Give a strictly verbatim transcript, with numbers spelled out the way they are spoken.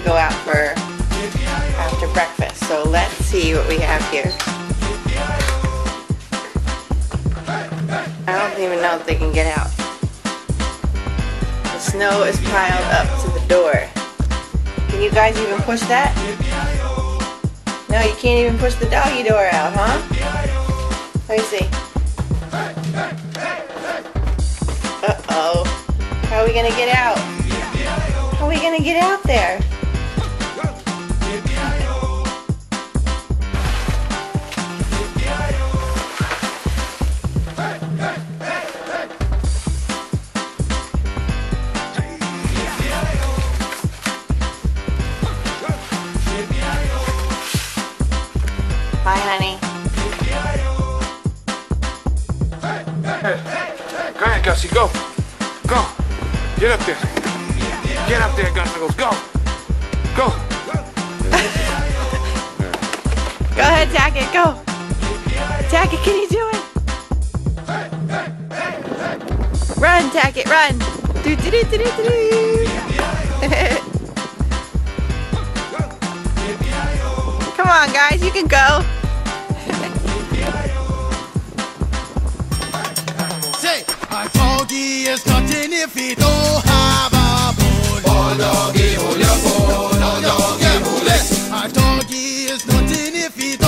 go out for after breakfast. So let's see what we have here. I don't even know if they can get out. The snow is piled up to the door. Can you guys even push that? No, you can't even push the doggy door out, huh? Let me see. Uh-oh. How are we gonna get out? How are we gonna get out there? Bye, honey. Hey, go ahead, Gussie, go. Go. Get up there. Get up there, Gussie. Go. Go. Go ahead, Tackett, go. Tackett, can you do it? Run, Tackett, run. Do do do do do do. Come on, guys, you can go. Say, a doggy is nothing if he don't have a bone. Oh, doggy, hold your bone. Oh, doggy, hold it. A doggy is nothing if he